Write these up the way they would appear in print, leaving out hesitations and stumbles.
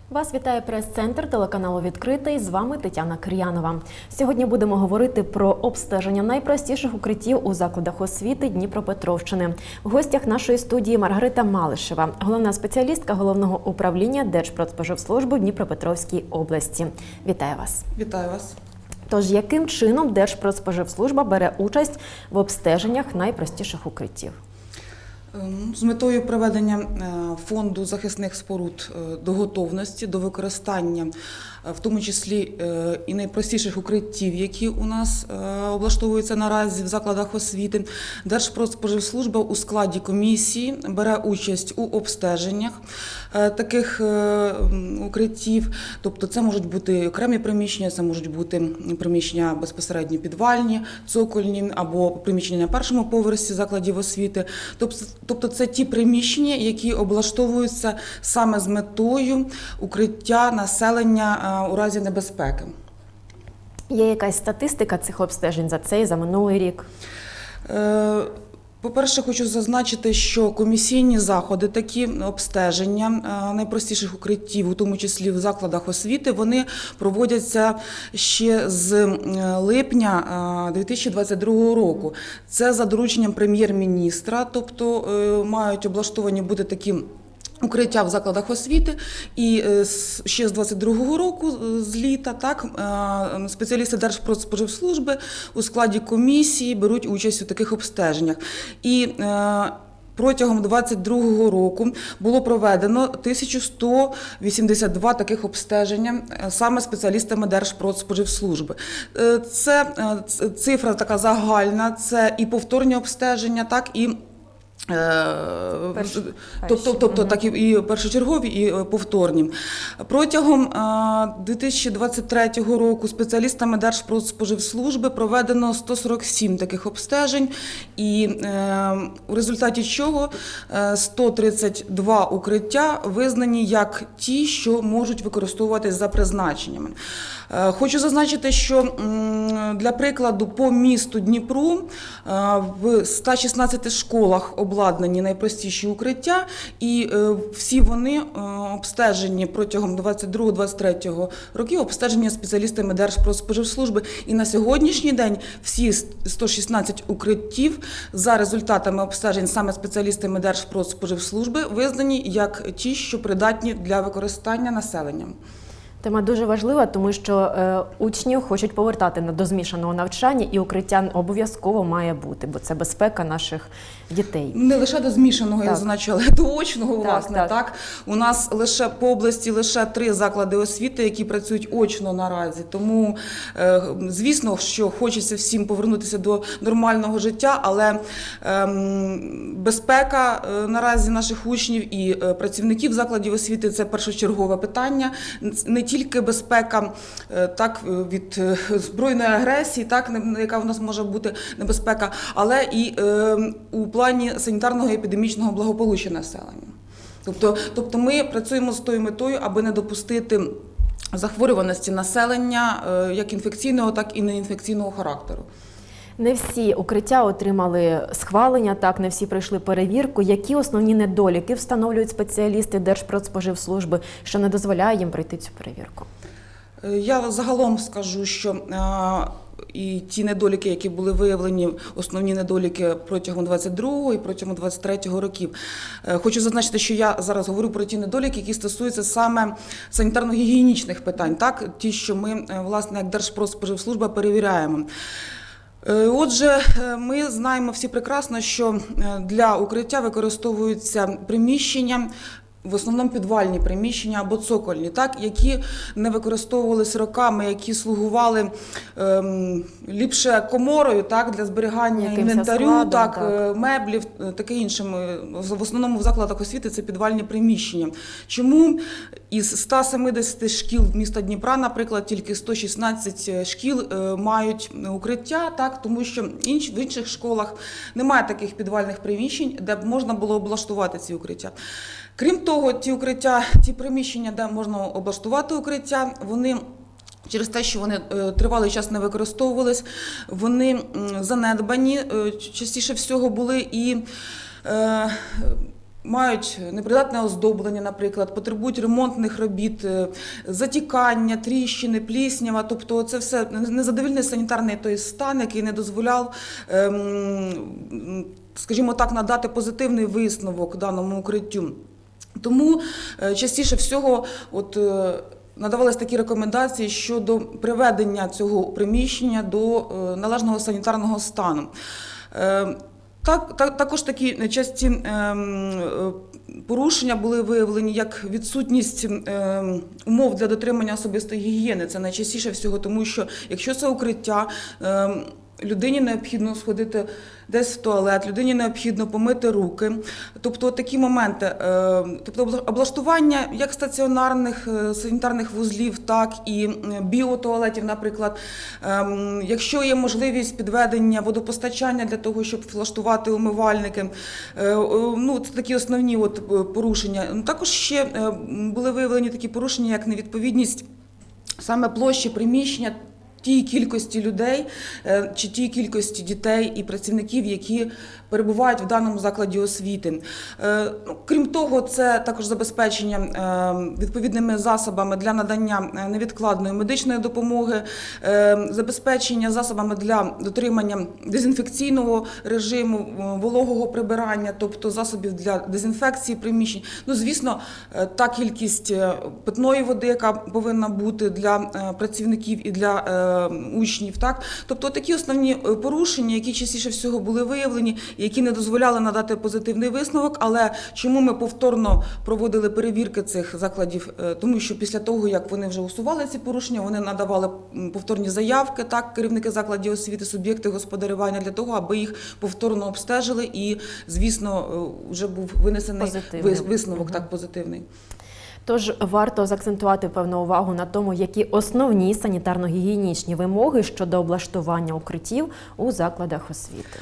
Вас вітає прес-центр телеканалу «Відкритий». З вами Тетяна Кир'янова. Сьогодні будемо говорити про обстеження найпростіших укриттів у закладах освіти Дніпропетровщини. В гостях нашої студії Маргарита Малишева, головна спеціалістка Головного управління Держпродспоживслужби в Дніпропетровській області. Вітаю вас. Вітаю вас. Тож, яким чином Держпродспоживслужба бере участь в обстеженнях найпростіших укриттів? З метою приведення фонду захисних споруд до готовності, до використання, в тому числі і найпростіших укриттів, які у нас облаштовуються наразі в закладах освіти, Держпродспоживслужба у складі комісії бере участь у обстеженнях таких укриттів. Тобто це можуть бути окремі приміщення, це можуть бути приміщення безпосередньо підвальні, цокольні або приміщення на першому поверсі закладів освіти. Тобто це ті приміщення, які облаштовуються саме з метою укриття населення у разі небезпеки. Є якась статистика цих обстежень за цей, за минулий рік? По-перше, хочу зазначити, що комісійні заходи, такі обстеження найпростіших укриттів, у тому числі в закладах освіти, вони проводяться ще з липня 2022 року. Це за дорученням прем'єр-міністра, тобто мають облаштовані бути такі укриття в закладах освіти, і ще з 22-го року, з літа, так, спеціалісти Держпродспоживслужби у складі комісії беруть участь у таких обстеженнях. І протягом 2022 року було проведено 1182 таких обстеження саме спеціалістами Держпродспоживслужби. Це цифра така загальна, це і повторні обстеження, так, і тобто так і першочергові, і повторні. Протягом 2023 року спеціалістами Держпродспоживслужби проведено 147 таких обстежень, і у результаті чого 132 укриття визнані як ті, що можуть використовуватись за призначеннями. Хочу зазначити, що для прикладу по місту Дніпру в 116 школах обладнані найпростіші укриття, і всі вони обстежені протягом 22-23 років, обстежені спеціалістами Держпродспоживслужби. І на сьогоднішній день всі 116 укриттів за результатами обстежень саме спеціалістами Держпродспоживслужби визнані як ті, що придатні для використання населенням. Тема дуже важлива, тому що учнів хочуть повертати до змішаного навчання, і укриття обов'язково має бути, бо це безпека наших дітей. Не лише до змішаного, я зазначила, але до очного, власне. Так. У нас лише по області лише 3 заклади освіти, які працюють очно наразі. Тому, звісно, що хочеться всім повернутися до нормального життя, але безпека наразі наших учнів і працівників закладів освіти – це першочергове питання. Не тільки безпека так, від збройної агресії, так, яка в нас може бути небезпека, але і у плані санітарного і епідемічного благополуччя населення. Тобто ми працюємо з тою метою, аби не допустити захворюваності населення як інфекційного, так і неінфекційного характеру. Не всі укриття отримали схвалення, так, не всі пройшли перевірку. Які основні недоліки встановлюють спеціалісти Держпродспоживслужби, що не дозволяє їм пройти цю перевірку? Я загалом скажу, що і ті недоліки, які були виявлені, основні недоліки протягом 22-го і протягом 23-го років. Хочу зазначити, що я зараз говорю про ті недоліки, які стосуються саме санітарно-гігієнічних питань, так, ті, що ми, власне, як Держпродспоживслужба перевіряємо. Отже, ми знаємо всі прекрасно, що для укриття використовуються приміщення, в основному підвальні приміщення або цокольні, так, які не використовувалися роками, які слугували ліпше коморою, так, для зберігання інвентарю, складом, так, меблів, таке інше. В основному в закладах освіти це підвальні приміщення. Чому із 170 шкіл міста Дніпра, наприклад, тільки 116 шкіл мають укриття, так, тому що в інших школах немає таких підвальних приміщень, де б можна було облаштувати ці укриття. Крім того, ті приміщення, де можна облаштувати укриття, вони через те, що вони тривалий час не використовувались, вони занедбані, частіше всього були, і мають непридатне оздоблення, наприклад, потребують ремонтних робіт, затікання, тріщини, пліснява. Тобто це все незадовільний санітарний той стан, який не дозволяв, скажімо так, надати позитивний висновок даному укриттю. Тому частіше всього надавались такі рекомендації щодо приведення цього приміщення до належного санітарного стану. Також такі часті порушення були виявлені, як відсутність умов для дотримання особистої гігієни. Це найчастіше всього, тому що якщо це укриття, людині необхідно сходити десь в туалет, людині необхідно помити руки. Тобто такі моменти, тобто облаштування як стаціонарних санітарних вузлів, так і біотуалетів, наприклад. Якщо є можливість підведення водопостачання для того, щоб влаштувати умивальники, це такі основні порушення. Також ще були виявлені такі порушення, як невідповідність саме площі приміщення тій кількості людей чи тій кількості дітей і працівників, які перебувають в даному закладі освіти. Крім того, це також забезпечення відповідними засобами для надання невідкладної медичної допомоги, забезпечення засобами для дотримання дезінфекційного режиму, вологого прибирання, тобто засобів для дезінфекції приміщень. Звісно, та кількість питної води, яка повинна бути для працівників і для учнів. Так? Тобто такі основні порушення, які частіше всього були виявлені, які не дозволяли надати позитивний висновок. Але чому ми повторно проводили перевірки цих закладів? Тому що після того, як вони вже усували ці порушення, вони надавали повторні заявки, так, керівники закладів освіти, суб'єкти господарювання, для того, аби їх повторно обстежили і, звісно, вже був винесений висновок так, позитивний. Тож варто заакцентувати певну увагу на тому, які основні санітарно-гігієнічні вимоги щодо облаштування укриттів у закладах освіти.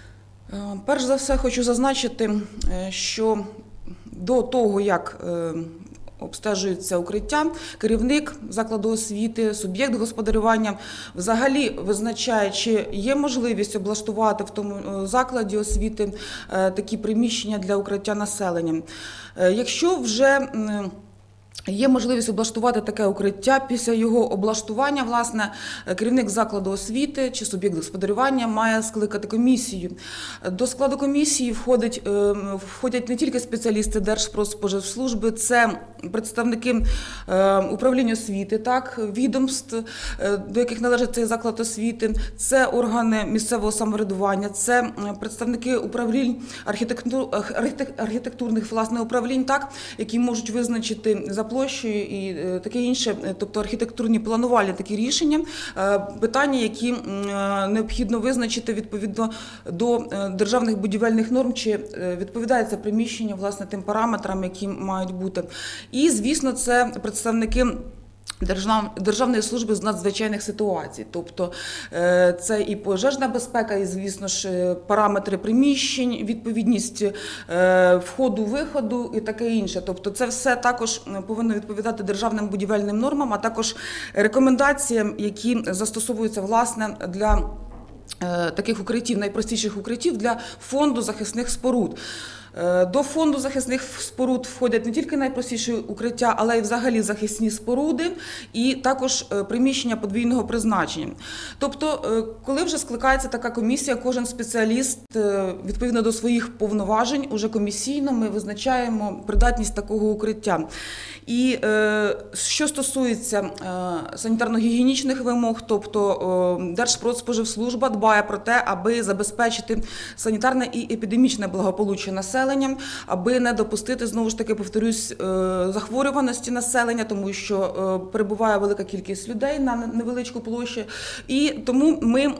Перш за все, хочу зазначити, що до того, як обстежується укриття, керівник закладу освіти, суб'єкт господарювання взагалі визначає, чи є можливість облаштувати в тому закладі освіти такі приміщення для укриття населення. Якщо вже є можливість облаштувати таке укриття, після його облаштування, власне, керівник закладу освіти чи суб'єкт господарювання має скликати комісію. До складу комісії входять не тільки спеціалісти Держпродспоживслужби, це представники управління освіти, так, відомств, до яких належить цей заклад освіти, це органи місцевого самоврядування, це представники управлінь архітектурних, власне, управлінь, так, які можуть визначити за площею і таке інше, тобто архітектурні планувальні такі рішення, питання, які необхідно визначити відповідно до державних будівельних норм, чи відповідає це приміщення, власне, тим параметрам, які мають бути. І, звісно, це представники Державної служби з надзвичайних ситуацій, тобто це і пожежна безпека, і, звісно ж, параметри приміщень, відповідність входу-виходу і таке інше. Тобто це все також повинно відповідати державним будівельним нормам, а також рекомендаціям, які застосовуються, власне, для таких укриттів, найпростіших укриттів для фонду захисних споруд. До фонду захисних споруд входять не тільки найпростіші укриття, але й взагалі захисні споруди і також приміщення подвійного призначення. Тобто, коли вже скликається така комісія, кожен спеціаліст відповідно до своїх повноважень, уже комісійно ми визначаємо придатність такого укриття. І що стосується санітарно-гігієнічних вимог, тобто Держпродспоживслужба дбає про те, аби забезпечити санітарне і епідемічне благополуччя населення, аби не допустити, знову ж таки, повторюсь, захворюваності населення, тому що перебуває велика кількість людей на невеличку площу. І тому ми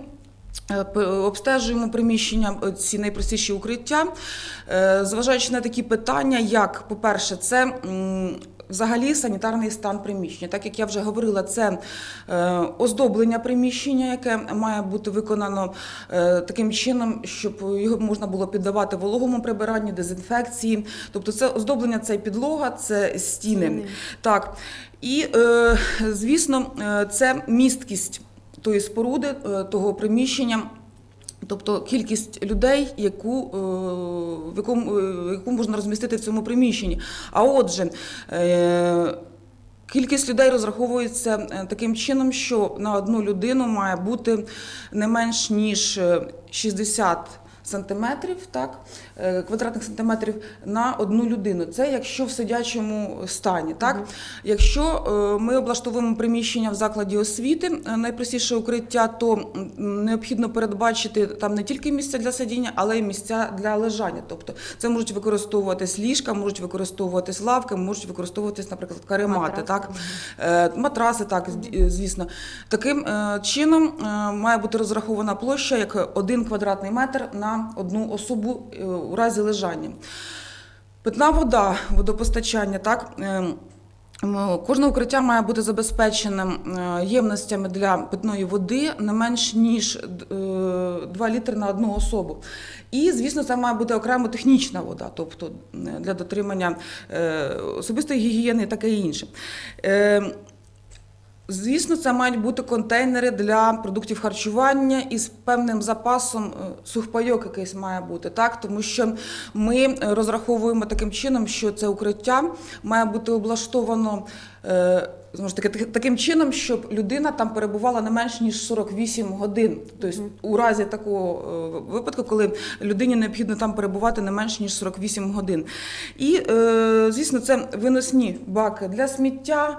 обстежуємо приміщення, ці найпростіші укриття, зважаючи на такі питання, як, по-перше, це взагалі санітарний стан приміщення. Так як я вже говорила, це оздоблення приміщення, яке має бути виконано таким чином, щоб його можна було піддавати вологому прибиранню, дезінфекції. Тобто це оздоблення, це підлога, це стіни. Так. І, звісно, це місткість тої споруди, того приміщення, тобто кількість людей, яку яку можна розмістити в цьому приміщенні. А отже, кількість людей розраховується таким чином, що на одну людину має бути не менш ніж 60 сантиметрів, так, квадратних сантиметрів на одну людину. Це якщо в сидячому стані. Так? Якщо ми облаштовуємо приміщення в закладі освіти, найпростіше укриття, то необхідно передбачити там не тільки місця для сидіння, але й місця для лежання. Тобто це можуть використовуватись ліжка, можуть використовуватись лавки, можуть використовуватись, наприклад, каремати, так? Матраси, так, звісно. Таким чином має бути розрахована площа як 1 квадратний метр на одну особу у разі лежання. Питна вода, водопостачання, так, кожне укриття має бути забезпеченим ємностями для питної води не менш ніж 2 літри на одну особу. І, звісно, це має бути окремо технічна вода, тобто для дотримання особистої гігієни і таке інше. Звісно, це мають бути контейнери для продуктів харчування із певним запасом, сухпайок якийсь має бути, так? Тому що ми розраховуємо таким чином, що це укриття має бути облаштовано знову ж таки, таким чином, щоб людина там перебувала не менш ніж 48 годин. Тобто у разі такого випадку, коли людині необхідно там перебувати не менш ніж 48 годин. І, звісно, це виносні баки для сміття,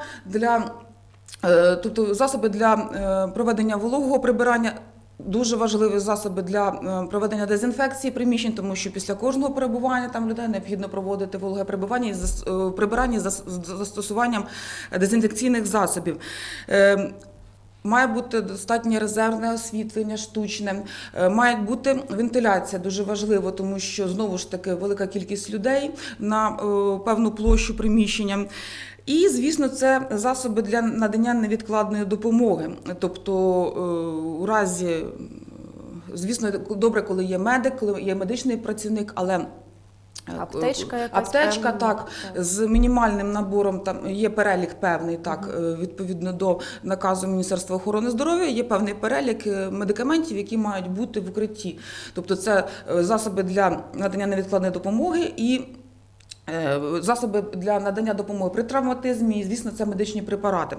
тобто засоби для проведення вологого прибирання, дуже важливі засоби для проведення дезінфекції приміщень, тому що після кожного перебування там людей необхідно проводити вологе прибирання з застосуванням дезінфекційних засобів. Має бути достатнє резервне освітлення, штучне, має бути вентиляція, дуже важливо, тому що, знову ж таки, велика кількість людей на певну площу приміщення. І, звісно, це засоби для надання невідкладної допомоги. Тобто, у разі, звісно, добре, коли є медик, коли є медичний працівник, але аптечка якась аптечка, певна, так, з мінімальним набором, там є перелік певний, так, відповідно до наказу Міністерства охорони здоров'я, є певний перелік медикаментів, які мають бути в укритті. Тобто це засоби для надання невідкладної допомоги і засоби для надання допомоги при травматизмі, і, звісно, це медичні препарати.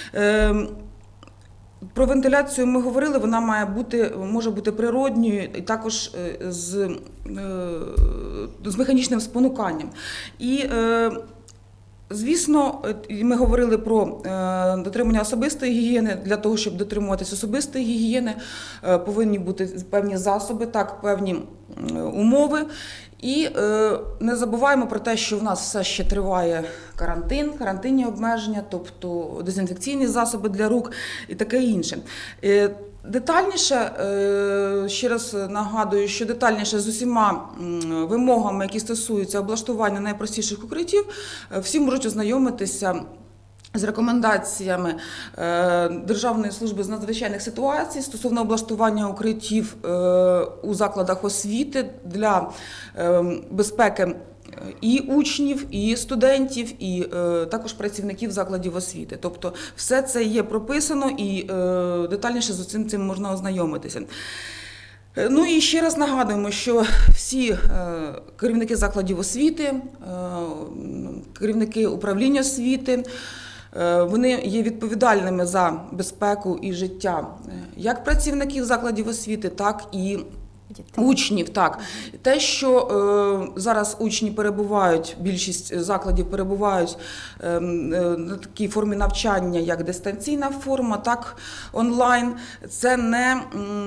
Про вентиляцію ми говорили, вона може бути природньою і також з механічним спонуканням. І, звісно, ми говорили про дотримання особистої гігієни. Для того, щоб дотримуватися особистої гігієни, повинні бути певні засоби, так, певні умови. І не забуваємо про те, що в нас все ще триває карантинні обмеження, тобто дезінфекційні засоби для рук і таке інше. Детальніше, ще раз нагадую, що детальніше з усіма вимогами, які стосуються облаштування найпростіших укриттів, всі можуть ознайомитися з рекомендаціями Державної служби з надзвичайних ситуацій стосовно облаштування укриттів у закладах освіти для безпеки і учнів, і студентів, і також працівників закладів освіти. Тобто все це є прописано і детальніше з усім цим можна ознайомитися. Ну і ще раз нагадуємо, що всі керівники закладів освіти, керівники управління освіти, вони є відповідальними за безпеку і життя як працівників закладів освіти, так і учнів. Так. Те, що зараз учні перебувають, більшість закладів перебувають на такій формі навчання, як дистанційна форма, так онлайн, це не...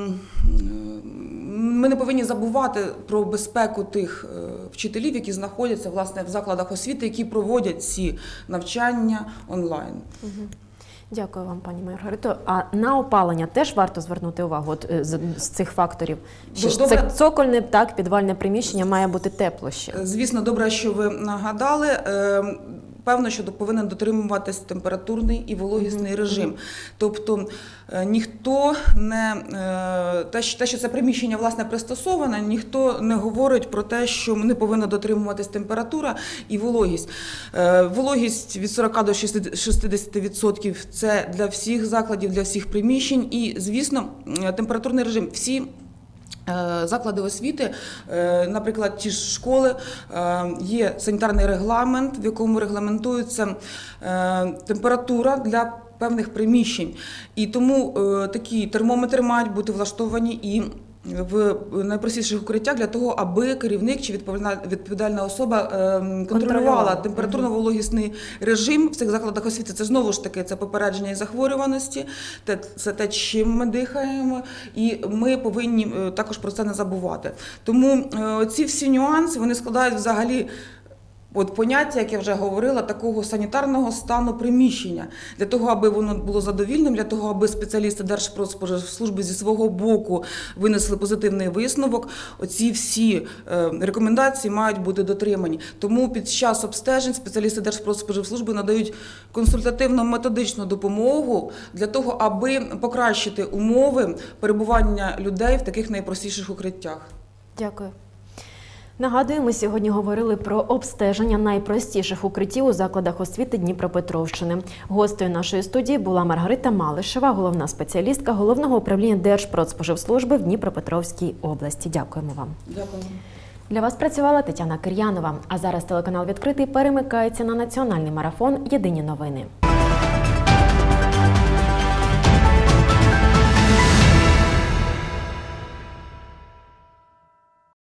Ми не повинні забувати про безпеку тих вчителів, які знаходяться, власне, в закладах освіти, які проводять ці навчання онлайн. Дякую вам, пані Маргарито. А на опалення теж варто звернути увагу з цих факторів? Що це цокольне, так, підвальне приміщення має бути тепло ще? Звісно, добре, що ви нагадали. Певно, що повинен дотримуватись температурний і вологісний режим. Тобто ніхто не... Те, що це приміщення, власне, пристосоване, ніхто не говорить про те, що не повинна дотримуватись температура і вологість. Вологість від 40 до 60% – це для всіх закладів, для всіх приміщень. І, звісно, температурний режим. Всі заклади освіти, наприклад, ті ж школи, є санітарний регламент, в якому регламентується температура для певних приміщень. І тому такі термометри мають бути влаштовані і в найпростіших укриттях для того, аби керівник чи відповідальна особа контролювала температурно-вологісний режим в цих закладах освіти. Це знову ж таки це попередження і захворюваності, це те, чим ми дихаємо, і ми повинні також про це не забувати. Тому ці всі нюанси, вони складають взагалі поняття, як я вже говорила, такого санітарного стану приміщення. Для того, аби воно було задовільним, для того, аби спеціалісти Держпродспоживслужби зі свого боку винесли позитивний висновок, оці всі рекомендації мають бути дотримані. Тому під час обстежень спеціалісти Держпродспоживслужби надають консультативно-методичну допомогу для того, аби покращити умови перебування людей в таких найпростіших укриттях. Дякую. Нагадую, ми сьогодні говорили про обстеження найпростіших укриттів у закладах освіти Дніпропетровщини. Гостею нашої студії була Маргарита Малишева, головна спеціалістка Головного управління Держпродспоживслужби в Дніпропетровській області. Дякуємо вам. Дякую. Для вас працювала Тетяна Кир'янова. А зараз телеканал «Відкритий» перемикається на національний марафон «Єдині новини».